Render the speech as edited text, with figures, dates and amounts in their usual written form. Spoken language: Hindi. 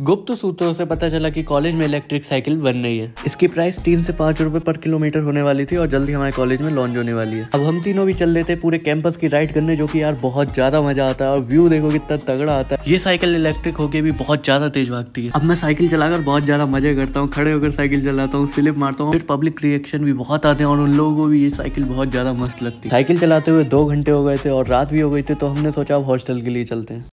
गुप्त सूत्रों से पता चला कि कॉलेज में इलेक्ट्रिक साइकिल बन रही है। इसकी प्राइस 3 से 5 रुपए पर किलोमीटर होने वाली थी और जल्दी हमारे कॉलेज में लॉन्च होने वाली है। अब हम तीनों भी चल रहे थे पूरे कैंपस की राइड करने, जो कि यार बहुत ज्यादा मजा आता है और व्यू देखो कितना तगड़ा आता है। ये साइकिल इलेक्ट्रिक होके भी बहुत ज्यादा तेज भागती है। अब मैं साइकिल चलाकर बहुत ज्यादा मजे करता हूँ, खड़े होकर साइकिल चलाता हूँ, स्लिप मारता हूँ, फिर पब्लिक रिएक्शन भी बहुत आते हैं और उन लोगों को भी ये साइकिल बहुत ज्यादा मस्त लगती है। साइकिल चलाते हुए 2 घंटे हो गए थे और रात भी हो गई थी, तो हमने सोचा अब हॉस्टल के लिए चलते हैं।